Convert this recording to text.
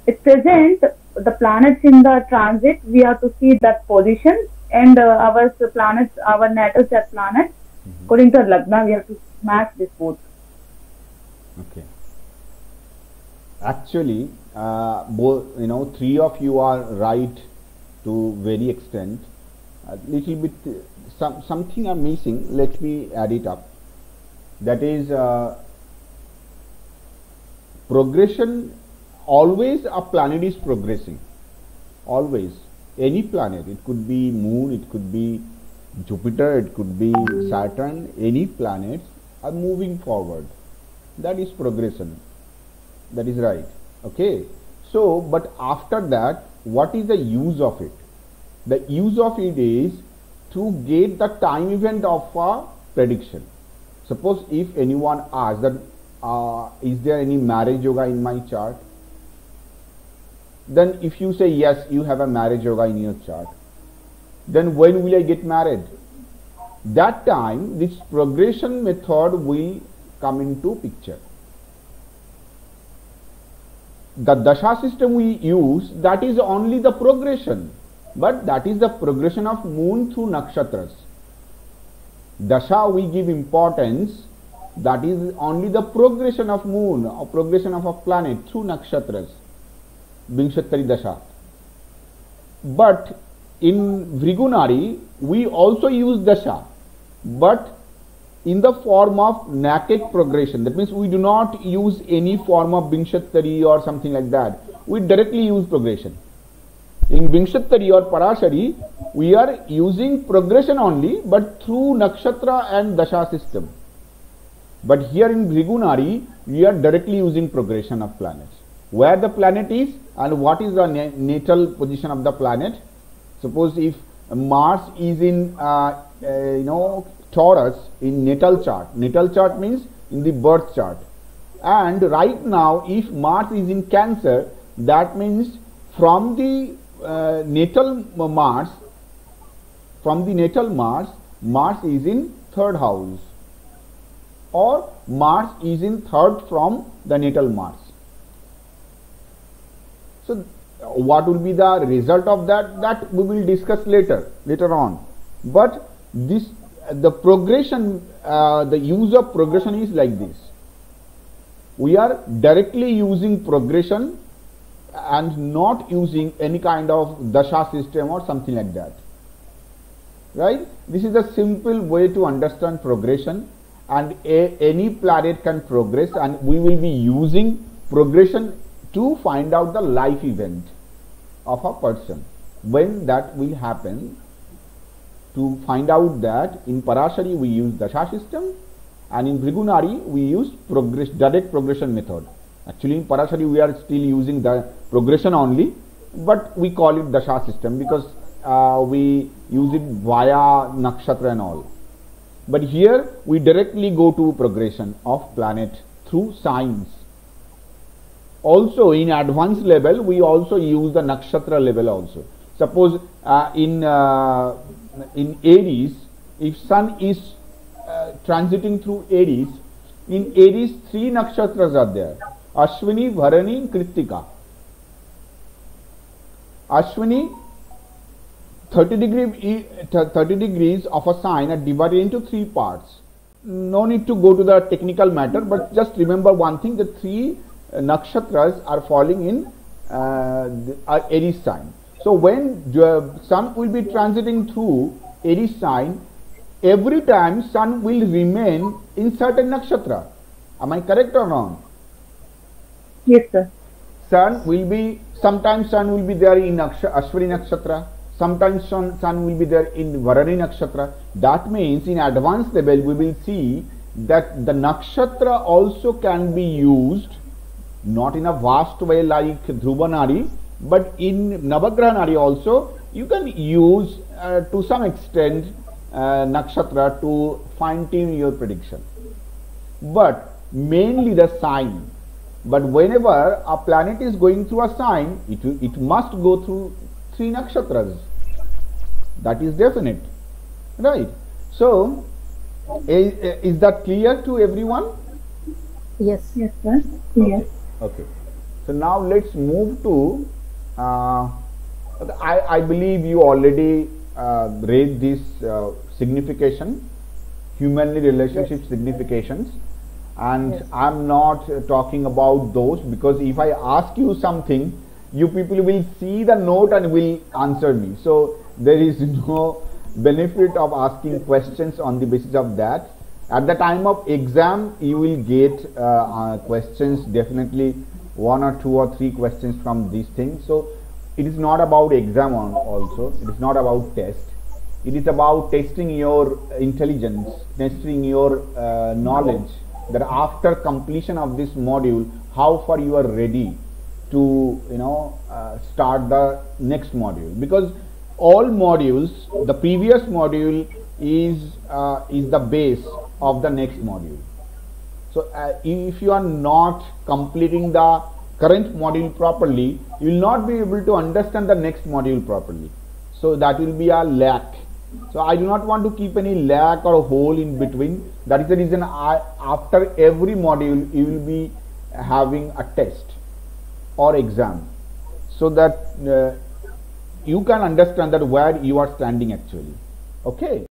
at present, the planets in the transit, we have to see that position, and our planets, our natal chart planets, according to Lagna, we have to match this both. Okay. Actually, both, three of you are right to very extent. A little bit, something I'm missing. Let me add it up. That is progression. Always a planet is progressing. Always, any planet. It could be Moon. It could be Jupiter. It could be Saturn. Any planets are moving forward. That is progression. That is right. Okay. So, but after that, what is the use of it? The use of it is to get the time event of a prediction. Suppose if anyone asks that, is there any marriage yoga in my chart? Then if you say yes, you have a marriage yoga in your chart, then when will I get married? That time this progression method will come into picture. The dasha system we use, that is only the progression, but that is the progression of moon through nakshatras. Dasha we give importance, that is only the progression of moon or progression of a planet through nakshatras. Vinshattari Dasha. But in Vrigunari, we also use Dasha, but in the form of naked progression. That means we do not use any form of Vinshattari or something like that. We directly use progression. In Vinshattari or Parashari, we are using progression only, but through Nakshatra and Dasha system. But here in Vrigunari, we are directly using progression of planets. Where the planet is and what is the natal position of the planet. Suppose if Mars is in Taurus in natal chart. Natal chart means in the birth chart. And right now if Mars is in Cancer, that means from the natal Mars, Mars is in third house, or Mars is in third from the natal Mars. So what will be the result of that? That we will discuss later on. But this, the progression, the use of progression is like this. We are directly using progression and not using any kind of dasha system or something like that. Right? This is a simple way to understand progression, and any planet can progress, and we will be using progression to find out the life event of a person. When that will happen, to find out that in Parashari we use Dasha system, and in Vrigunari we use direct progression method. Actually in Parashari we are still using the progression only, but we call it Dasha system because we use it via nakshatra and all. But here we directly go to progression of planet through signs. Also in advanced level we also use the nakshatra level also. Suppose in Aries, if Sun is transiting through Aries, in Aries 3 nakshatras are there: Ashwini, Bharani, Kritika. Ashwini, 30 degrees of a sign are divided into 3 parts. No need to go to the technical matter, but just remember one thing: the 3 nakshatras are falling in Aries sign. So when Sun will be transiting through Aries sign, every time Sun will remain in certain nakshatra. Am I correct or wrong? Yes, sir. Sun will be, sometimes Sun will be there in Ashwini nakshatra, sometimes Sun will be there in Bharani nakshatra. That means in advanced level we will see that the nakshatra also can be used, not in a vast way like Dhruvanari, but in Navagrahanari also you can use to some extent nakshatra to fine tune your prediction, but mainly the sign. But whenever a planet is going through a sign, it must go through 3 nakshatras. That is definite, right? So is that clear to everyone? Yes, yes, sir. Yes. Okay. So now let's move to, I believe you already read this signification, humanly relationship significations, and Yes. I'm not talking about those, because if I ask you something, you people will see the note and will answer me. So there is no benefit of asking questions on the basis of that. At the time of exam, you will get questions, definitely 1 or 2 or 3 questions from these things. So it is not about exam also, it is not about test. It is about testing your intelligence, testing your knowledge, that after completion of this module, how far you are ready to start the next module. Because all modules, the previous module is the base of the next module. So if you are not completing the current module properly, you will not be able to understand the next module properly. So that will be a lack. So I do not want to keep any lack or hole in between. That is the reason after every module you will be having a test or exam, so that you can understand that where you are standing actually. Okay.